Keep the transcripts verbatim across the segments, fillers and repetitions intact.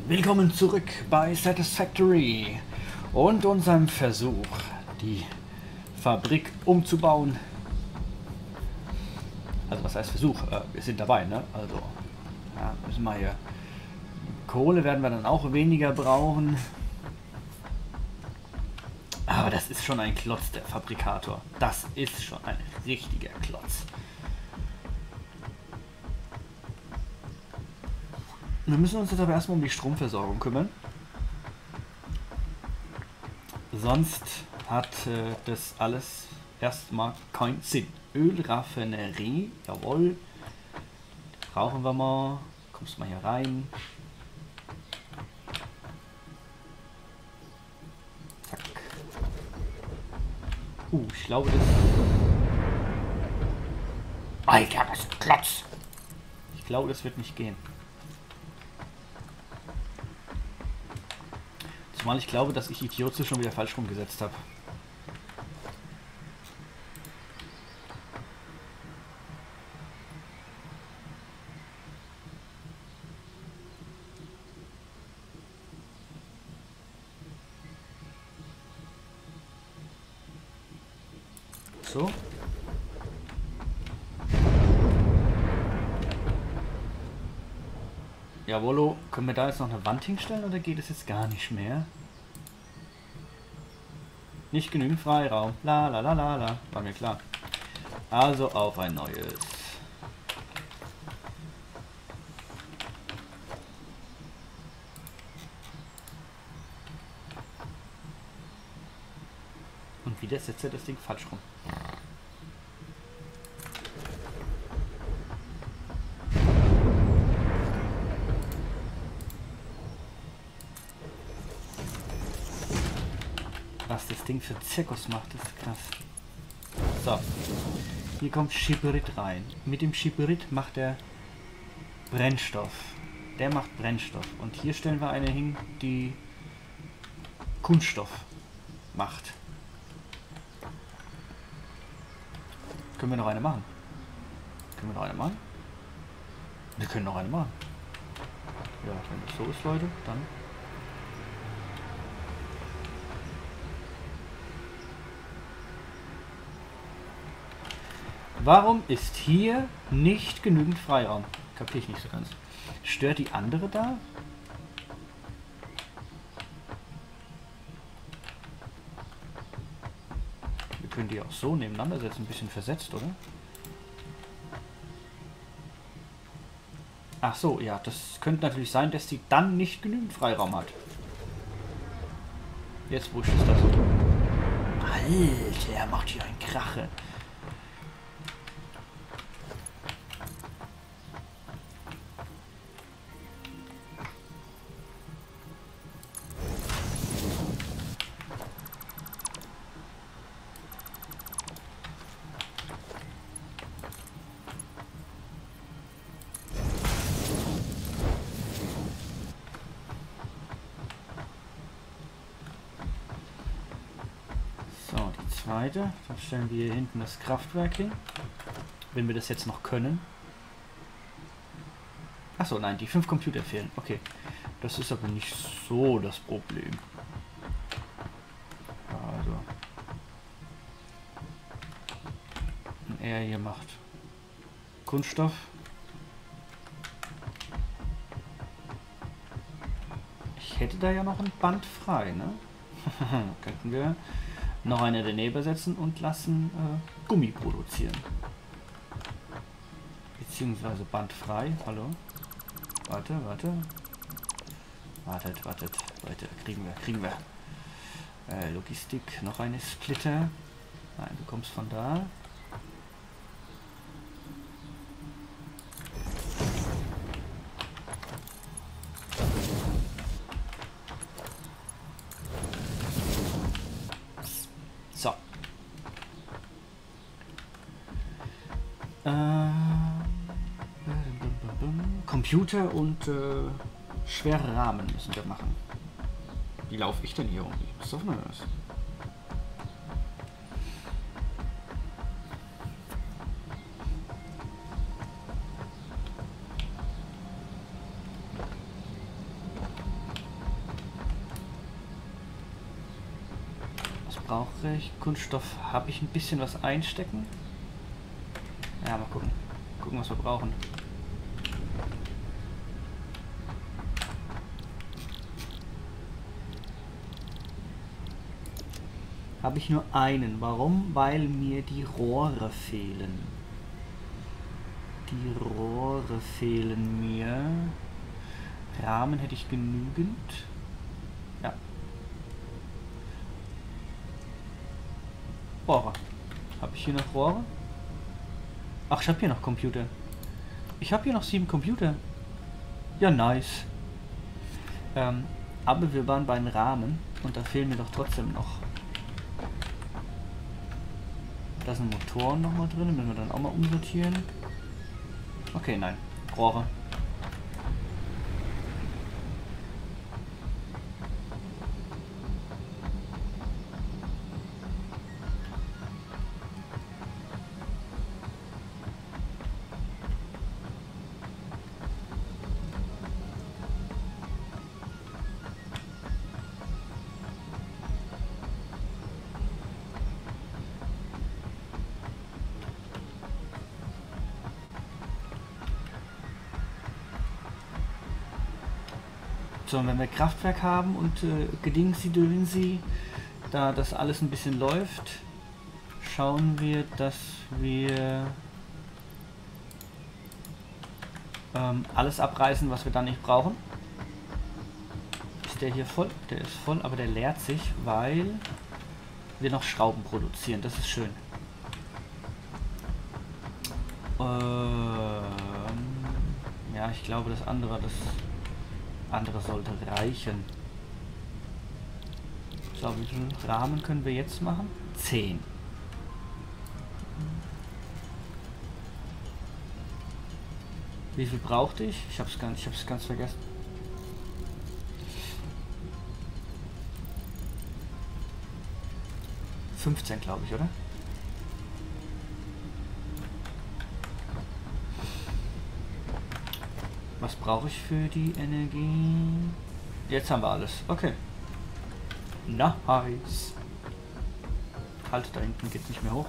Willkommen zurück bei Satisfactory und unserem Versuch, die Fabrik umzubauen. Also was heißt Versuch? Äh, wir sind dabei, ne? Also ja, müssen wir hier. Kohle werden wir dann auch weniger brauchen. Aber das ist schon ein Klotz, der Fabrikator. Das ist schon ein richtiger Klotz. Wir müssen uns jetzt aber erstmal um die Stromversorgung kümmern. Sonst hat äh, das alles erstmal keinen Sinn. Ölraffinerie, jawohl. Brauchen wir mal. Kommst mal hier rein. Zack. Uh, ich glaube das... Alter, das ist ein Klotz. Ich glaube, das wird nicht gehen. Zumal ich glaube, dass ich Idiote schon wieder falsch rumgesetzt habe. So. Jawollo, können wir da jetzt noch eine Wand hinstellen oder geht es jetzt gar nicht mehr? Nicht genügend Freiraum. La la la la la. War mir klar. Also auf ein neues. Und wieder setzt er das Ding falsch rum. Was das Ding für Zirkus macht, ist krass. So. Hier kommt Schieberit rein. Mit dem Schieberit macht er Brennstoff. Der macht Brennstoff. Und hier stellen wir eine hin, die Kunststoff macht. Können wir noch eine machen? Können wir noch eine machen? Wir können noch eine machen. Ja, wenn das so ist, Leute, dann... Warum ist hier nicht genügend Freiraum? Kapiere ich nicht so ganz. Stört die andere da? Wir können die auch so nebeneinander setzen, ein bisschen versetzt, oder? Ach so, ja, das könnte natürlich sein, dass die dann nicht genügend Freiraum hat. Jetzt wurscht es das. Alter, er macht hier einen Krache. Zweite, dann stellen wir hier hinten das Kraftwerk hin, wenn wir das jetzt noch können. Achso, nein, die fünf Computer fehlen. Okay, das ist aber nicht so das Problem. Also, und er hier macht Kunststoff. Ich hätte da ja noch ein Band frei, ne? Könnten wir noch eine daneben setzen und lassen äh, Gummi produzieren. Beziehungsweise bandfrei. Hallo? Warte, warte. Wartet, wartet. Leute, kriegen wir, kriegen wir. Äh, Logistik, noch eine Splitter. Nein, du kommst von da. So. Äh, Computer und äh, schwere Rahmen müssen wir machen. Wie laufe ich denn hier um? Was ist das? brauche ich. Kunststoff habe ich ein bisschen was einstecken. Ja, mal gucken. Gucken, was wir brauchen. Habe ich nur einen. Warum? Weil mir die Rohre fehlen. Die Rohre fehlen mir. Rahmen hätte ich genügend. Ja. Rohre. Habe ich hier noch Rohre? Ach, ich habe hier noch Computer. Ich habe hier noch sieben Computer. Ja, nice. Ähm, aber wir waren bei den Rahmen und da fehlen mir doch trotzdem noch. Da sind Motoren nochmal drin, müssen wir dann auch mal umsortieren. Okay, nein. Rohre. So, und wenn wir Kraftwerk haben und äh, Gedingsi, Dönsi, da das alles ein bisschen läuft, schauen wir, dass wir ähm, alles abreißen, was wir dann nicht brauchen. Ist der hier voll? Der ist voll, aber der leert sich, weil wir noch Schrauben produzieren. Das ist schön. Ähm, ja, ich glaube, das andere, das andere sollte reichen. So, wie viel Rahmen können wir jetzt machen? zehn. Wie viel brauchte ich? Ich hab's ganz, ich hab's ganz vergessen. fünfzehn, glaube ich, oder? Was brauche ich für die Energie? Jetzt haben wir alles. Okay. Nice. Halt, da hinten geht nicht mehr hoch.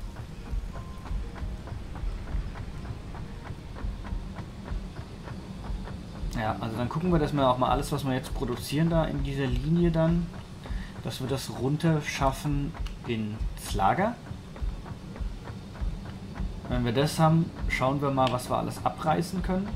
Ja, also dann gucken wir, dass wir auch mal alles, was wir jetzt produzieren da in dieser Linie dann, dass wir das runter schaffen ins Lager. Wenn wir das haben, schauen wir mal, was wir alles abreißen können.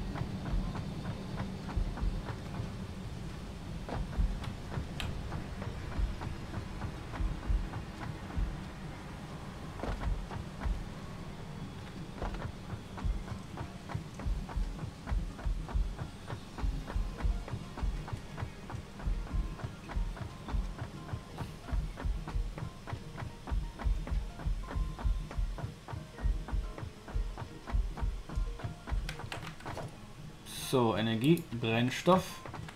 So, Energie, Brennstoff.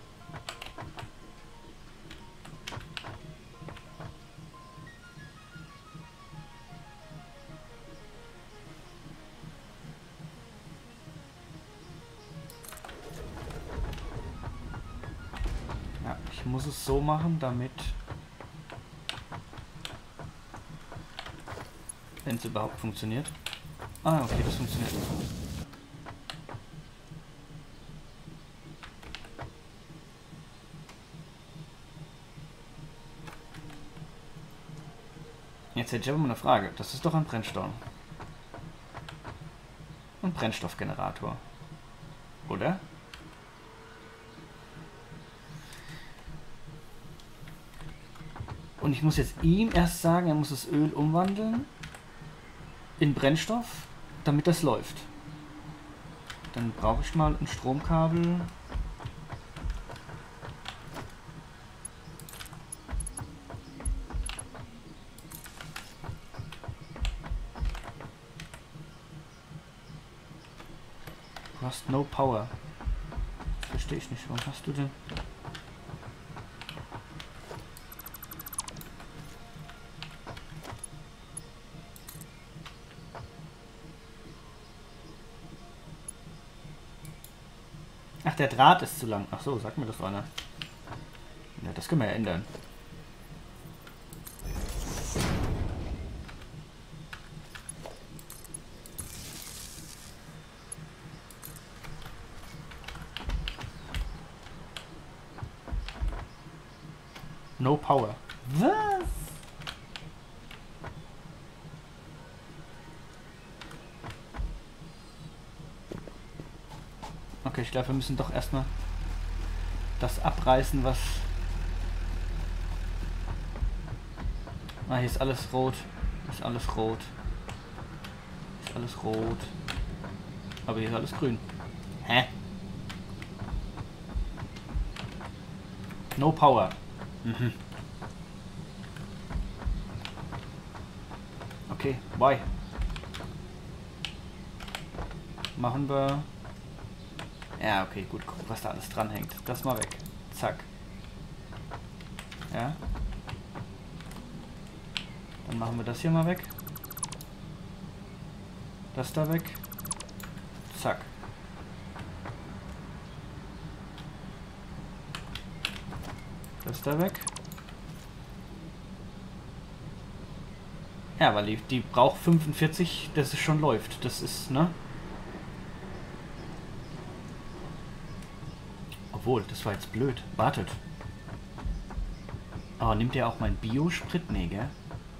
Ja, ich muss es so machen, damit, wenn es überhaupt funktioniert. Ah, okay, das funktioniert. Jetzt hätte ich aber mal eine Frage. Das ist doch ein Brennstoff. Ein Brennstoffgenerator. Oder? Und ich muss jetzt ihm erst sagen, er muss das Öl umwandeln in Brennstoff, damit das läuft. Dann brauche ich mal ein Stromkabel. Du hast no power. Das verstehe ich nicht. Warum hast du denn? Ach, der Draht ist zu lang. Ach so, sag mir das einer. Ja, das können wir ja ändern. No power. Was? Okay, ich glaube, wir müssen doch erstmal das abreißen, was... Ah, hier ist alles rot. Ist alles rot. Ist alles rot. Aber hier ist alles grün. Hä? No power. Mhm. Okay, why? Machen wir... Ja, okay, gut. Guck, was da alles dran hängt. Das mal weg. Zack. Ja. Dann machen wir das hier mal weg. Das da weg. Zack. Das da weg. Ja, weil die, die braucht fünfundvierzig, dass es schon läuft. Das ist, ne? Obwohl, das war jetzt blöd. Wartet. Aber nimmt ihr auch mein Biosprit? Nee, gell?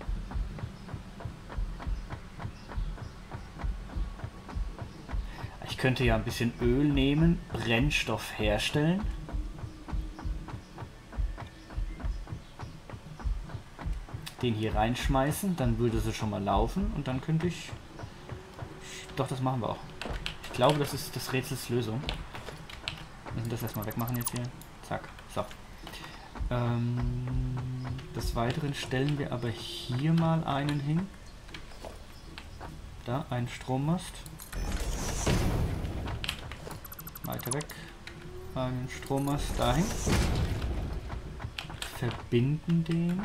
Ich könnte ja ein bisschen Öl nehmen, Brennstoff herstellen. Den hier reinschmeißen, dann würde sie schon mal laufen und dann könnte ich... Doch, das machen wir auch. Ich glaube, das ist das Rätsels Lösung. Wir müssen das erstmal wegmachen jetzt hier. Zack. So. Ähm, des Weiteren stellen wir aber hier mal einen hin. Da, ein Strommast. Weiter weg. Einen Strommast dahin. Verbinden den.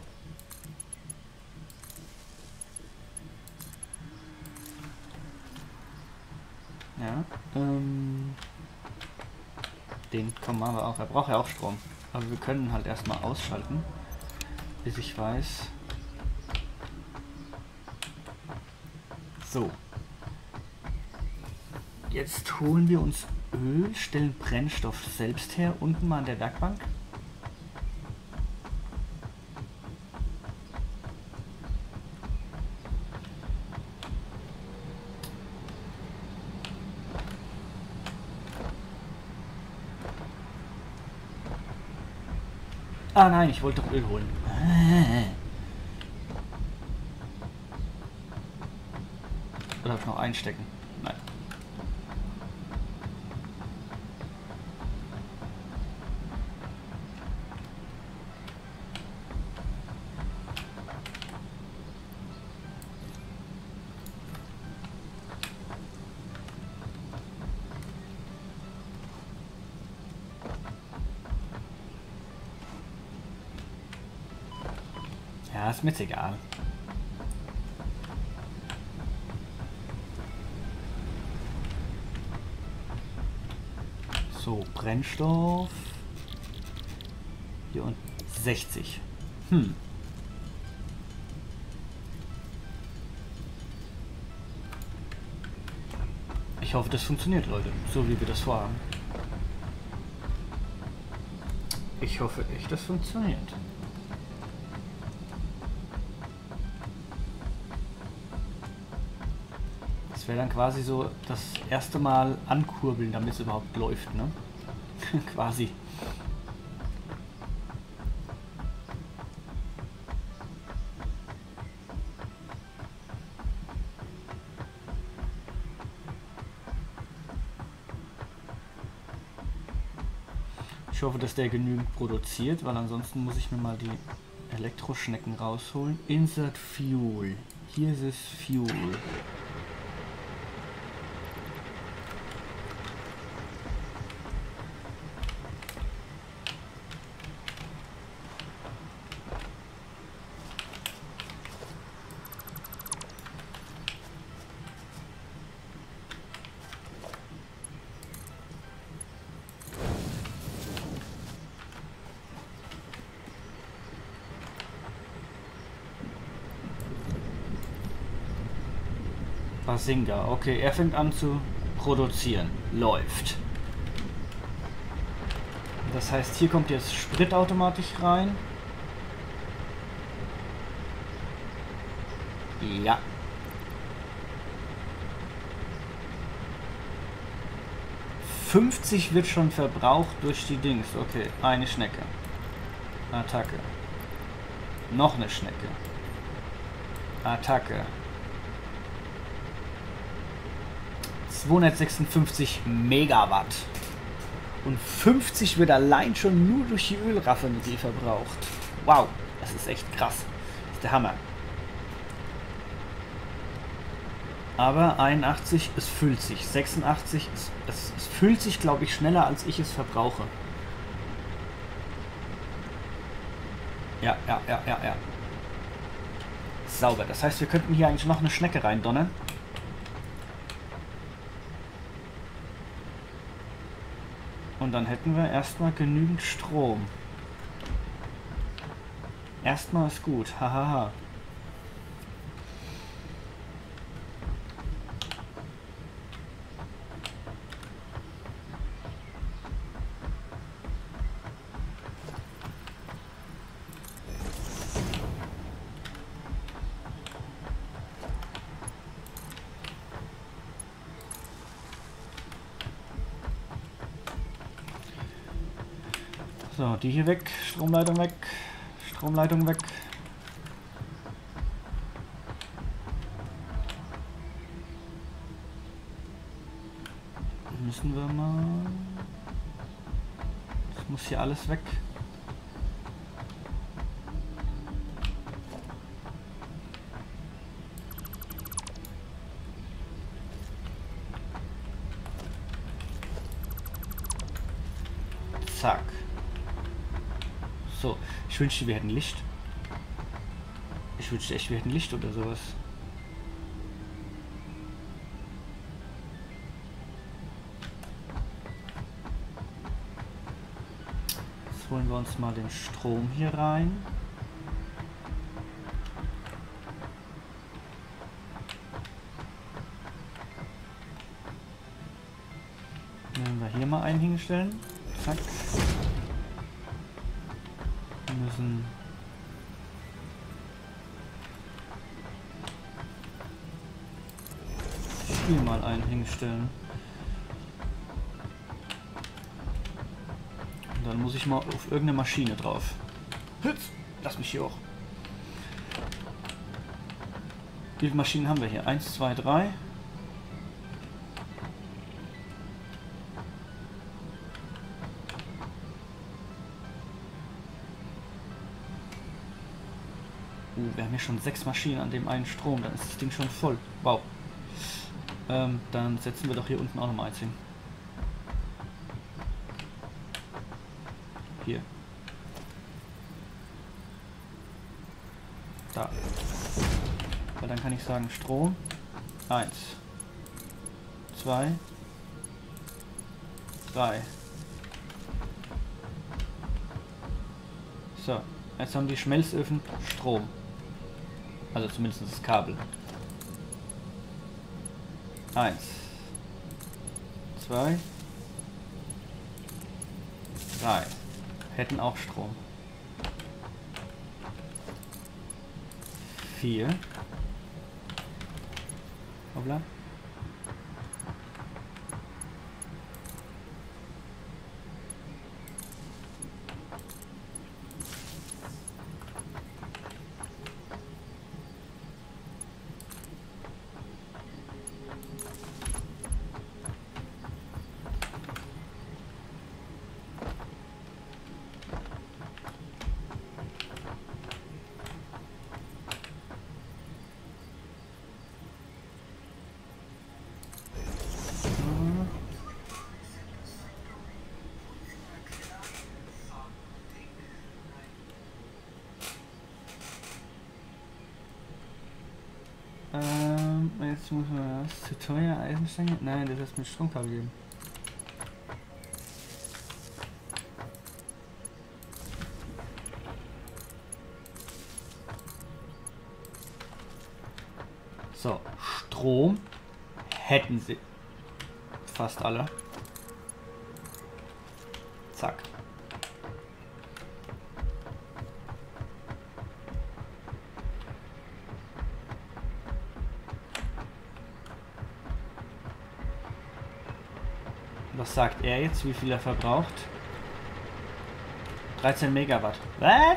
Ja, ähm, den kommen wir auch. Er braucht ja auch Strom. Aber wir können halt erstmal ausschalten, bis ich weiß. So. Jetzt holen wir uns Öl, stellen Brennstoff selbst her, unten mal an der Werkbank. Ah nein, ich wollte doch Öl holen. Oder darf ich noch einstecken? Nein. Ja, ist mir jetzt egal. So, Brennstoff. Hier und sechzig. Hm. Ich hoffe, das funktioniert, Leute. So wie wir das vorhaben. Ich hoffe echt, das funktioniert. Das wäre dann quasi so das erste Mal ankurbeln, damit es überhaupt läuft, ne? Quasi. Ich hoffe, dass der genügend produziert, weil ansonsten muss ich mir mal die Elektroschnecken rausholen. Insert Fuel. Hier ist es Fuel. Basinga. Okay, er fängt an zu produzieren. Läuft. Das heißt, hier kommt jetzt Sprit automatisch rein. Ja. fünfzig wird schon verbraucht durch die Dings. Okay, eine Schnecke. Attacke. Noch eine Schnecke. Attacke. zweihundertsechsundfünfzig Megawatt. Und fünfzig wird allein schon nur durch die Ölraffinerie verbraucht. Wow, das ist echt krass. Das ist der Hammer. Aber einundachtzig, es füllt sich. sechsundachtzig, es, es, es füllt sich, glaube ich, schneller, als ich es verbrauche. Ja, ja, ja, ja, ja. Sauber. Das heißt, wir könnten hier eigentlich noch eine Schnecke reindonnern. Und dann hätten wir erstmal genügend Strom. Erstmal ist gut. Hahaha. So, die hier weg, Stromleitung weg, Stromleitung weg. Müssen wir mal... Das muss hier alles weg. Zack. So, ich wünschte, wir hätten Licht. Ich wünschte echt, wir hätten Licht oder sowas. Jetzt holen wir uns mal den Strom hier rein. Nehmen wir hier mal einen hinstellen. Zack. Wir müssen hier mal einen hinstellen. Und dann muss ich mal auf irgendeine Maschine drauf. Lass mich hier hoch. Wie viele Maschinen haben wir hier? Eins, zwei, drei. Wir haben hier schon sechs Maschinen an dem einen Strom, dann ist das Ding schon voll. Wow. Ähm, dann setzen wir doch hier unten auch noch mal eins hin. Hier. Da. Weil dann kann ich sagen Strom. eins. zwei. drei. So. Jetzt haben die Schmelzöfen Strom. Also zumindest das Kabel. Eins. Zwei. Drei. Hätten auch Strom. Vier. Hoppla. Ähm, jetzt muss man was. Zu teuer, Eisenstange? Nein, das ist mit Stromkabel geben. So, Strom hätten sie fast alle. Zack. Was sagt er jetzt, wie viel er verbraucht? dreizehn Megawatt. Was?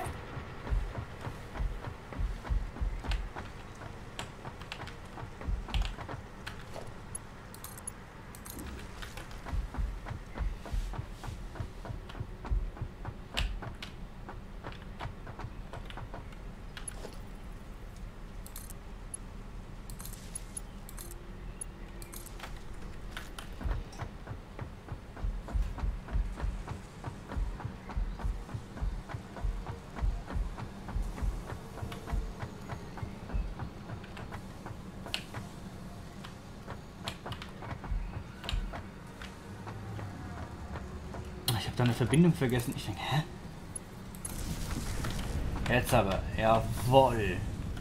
Ich habe da eine Verbindung vergessen. Ich denke, hä? Jetzt aber. Jawohl.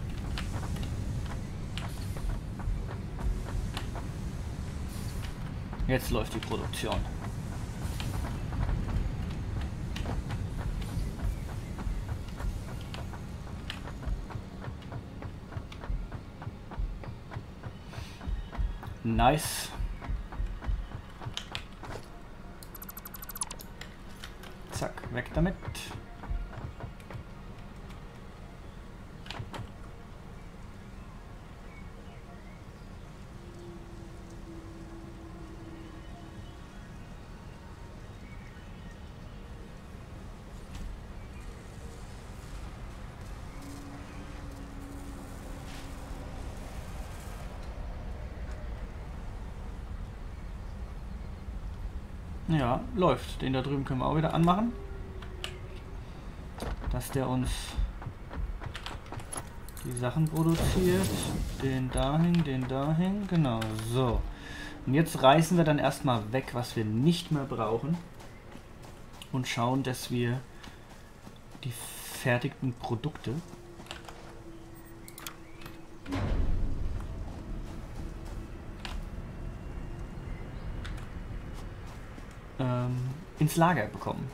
Jetzt läuft die Produktion. Nice. Zack, weg damit. Ja, läuft. Den da drüben können wir auch wieder anmachen. Dass der uns die Sachen produziert. Den dahin, den dahin. Genau, so. Und jetzt reißen wir dann erstmal weg, was wir nicht mehr brauchen. Und schauen, dass wir die fertigten Produkte ähm, ins Lager bekommen.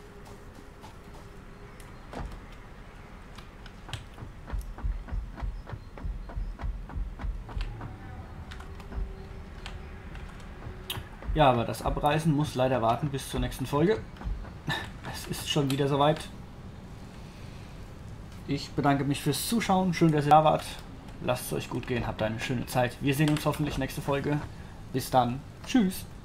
Ja, aber das Abreißen muss leider warten bis zur nächsten Folge. Es ist schon wieder soweit. Ich bedanke mich fürs Zuschauen. Schön, dass ihr da wart. Lasst es euch gut gehen. Habt eine schöne Zeit. Wir sehen uns hoffentlich nächste Folge. Bis dann. Tschüss.